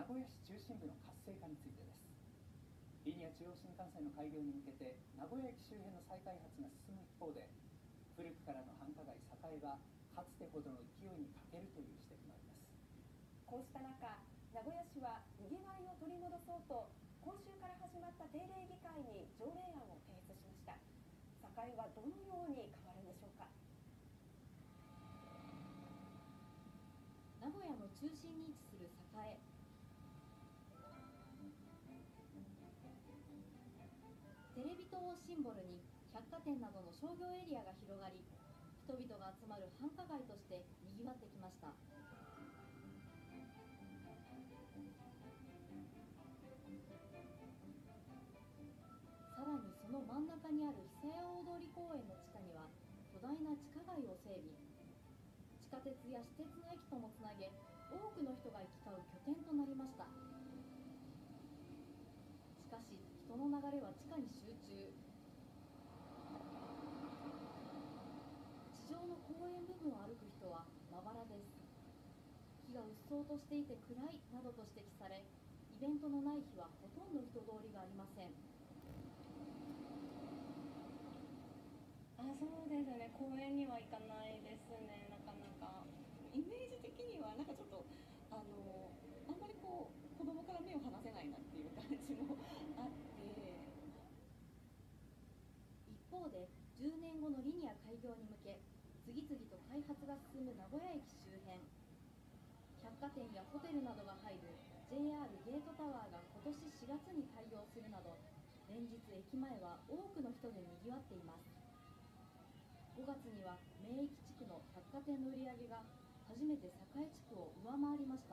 古屋市中心部の活性化についてです。リニア中央新幹線の開業に向けて名古屋駅周辺の再開発が進む一方で、古くからの繁華街栄はかつてほどの勢いに欠けるという指摘もあります。 こうした中、名古屋市はにぎわいを取り戻そうと今週から始まった定例議会に条例案を提出しました。栄はどのように変わるんでしょうか。 名古屋の中心に位置する栄。テレビ塔をシンボルに百貨店などの商業エリアが広がり、人々が集まる繁華街としてにぎわってきました。さらにその真ん中にある久屋大通公園の地下には巨大な地下街を整備。地下鉄や私鉄の駅ともつなげ、多くの人が行き交う拠点となりました。しかし人の流れは地下に集中。地上の公園部分を歩く人はまばらです。木がうっそうとしていて暗いなどと指摘され、イベントのない日はほとんど人通りがありません。 そうですね、公園には行かないですね、なかなか。イメージ的にはなんかちょっとあんまり子供から目を離せないなっていう感じもあって。 一方で10年後のリニア開業に向け、次々と開発が進む名古屋駅周辺。百貨店やホテルなどが入る JR ゲートタワーが今年4月に開業するなど、連日駅前は多くの人でにぎわっています。5月には名駅地区の百貨店の売り上げが初めて栄地区を上回りました。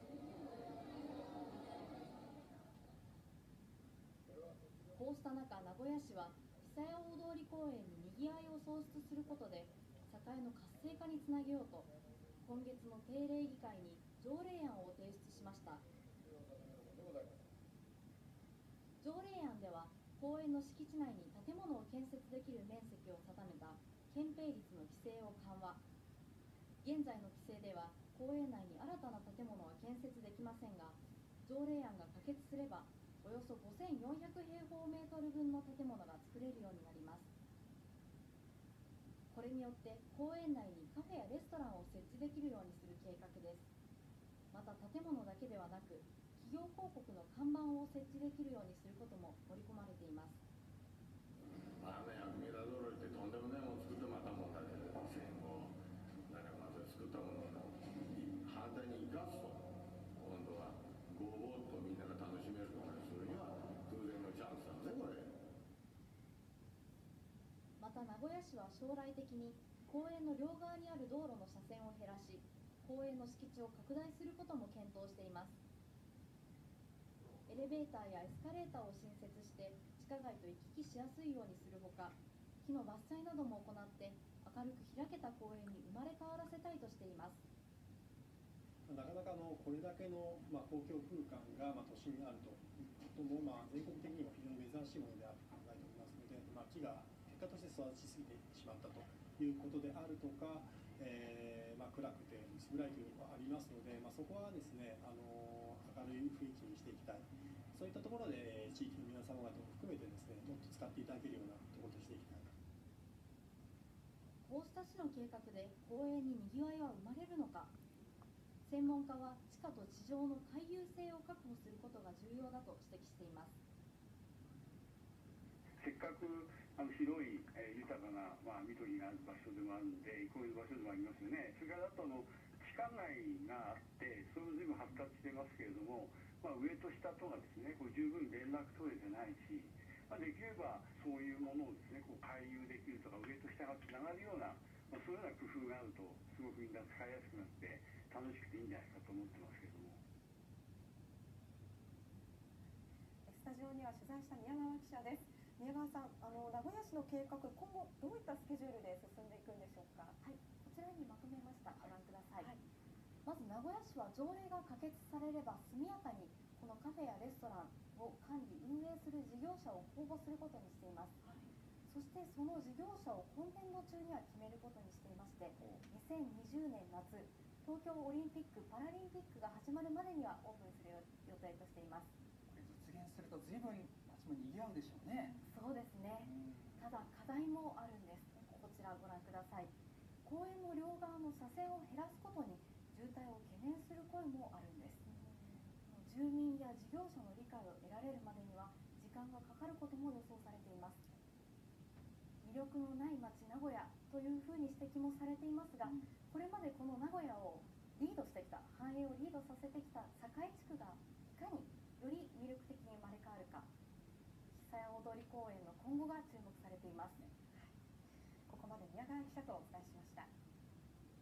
こうした中、名古屋市は久屋大通公園ににぎわいを創出することで栄の活性化につなげようと、今月の定例議会に条例案を提出しました。条例案では、公園の敷地内に建物を建設できる面積を定めた建蔽率の規制を緩和。現在の規制では公園内に新たな建物は建設できませんが、条例案が可決すればおよそ5400平方メートル分の建物が作れるようになります。これによって公園内にカフェやレストランを設置できるようにする計画です。また建物だけではなく、企業広告の看板を設置できるようにすることも盛り込まれています。 役目だぞろってとんでもないもの作ってまたもんだけど、戦後誰かまた作ったものを反対に生かすと、今度はごぼうっとみんなが楽しめるとか、それには空前のチャンスだね、これ。 また名古屋市は将来的に公園の両側にある道路の車線を減らし、公園の敷地を拡大することも検討しています。エレベーターやエスカレーターを新設して地下街と行き来しやすいようにするほか、木の伐採なども行って明るく開けた公園に生まれ変わらせたいとしています。 なかなかこれだけの公共空間が都心にあるということも全国的にも非常に珍しいものであると考えておりますので、木が結果として育ちすぎてしまったということであるとか、暗くて薄暗いというのがありますので、そこはですね、明るい雰囲気にしていきたい、そういったところで地域の皆様方を含めてですね、もっと使っていただけるようなところとしていきたい。 こうした市の計画で公園ににぎわいは生まれるのか。専門家は地下と地上の回遊性を確保することが重要だと指摘しています。 せっかく広い、豊かな、緑がある場所でもあるので、こういう場所でもありますよね。それからあと地下街があって、それも随分発達してますけれども、上と下とがですね、十分連絡取れてないし、できればそういうものをですね、回遊できるとか、上と下がつながるような、そういうような工夫があると、すごくみんな使いやすくなって、楽しくていいんじゃないかと思ってますけれども。 スタジオには取材した宮川記者です。宮川さん、名古屋市の計画、今後どういったスケジュールで進んでいくんでしょうか。 はい、こちらにまとめました。ご覧ください。まず名古屋市は条例が可決されれば速やかにこのカフェやレストランを管理運営する事業者を公募することにしています。そしてその事業者を今年度中には決めることにしていまして、2020年夏、東京オリンピック・パラリンピックが始まるまでにはオープンする予ると随分街も賑わうでしょうね。 そうですね。ただ課題もあるんです。こちらご覧ください。公園の両側の車線を減らすことに渋滞を懸念する声もあるんです。住民や事業者の理解を得られるまでには時間がかかることも予想されています。魅力のない街名古屋というふうに指摘もされていますが、これまでこの名古屋をリードしてきた、繁栄をリードさせてきた堺地区がいかにより魅力的に生まれ変わるか、久屋大通公園の今後が注目されています。ここまで宮川記者とお伝えしました。